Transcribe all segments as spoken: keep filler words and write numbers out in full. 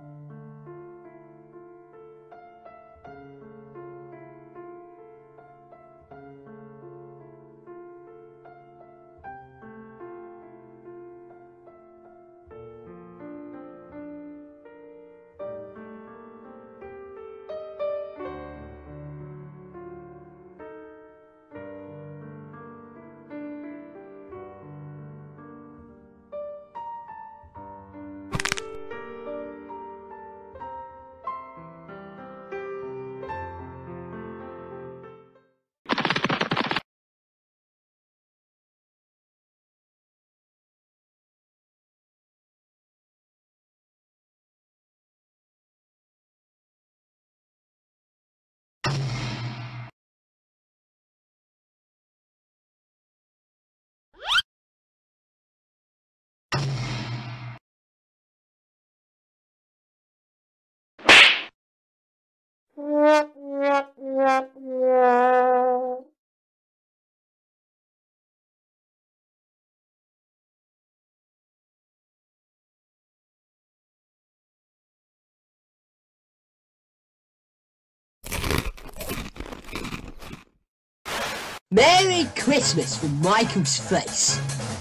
Merry Christmas from Michael's face.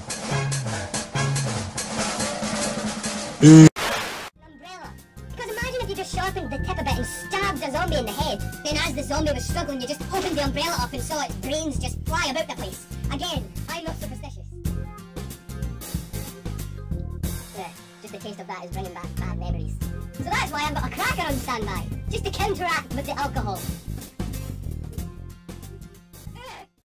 Umbrella. Because imagine if you just sharpened the tip of it and stabbed a zombie in the head, then as the zombie was struggling you just opened the umbrella up and saw its brains just fly about the place. Again, I'm not superstitious. Yeah, just the taste of that is bringing back bad memories. So that's why I've got a cracker on standby, just to counteract with the alcohol.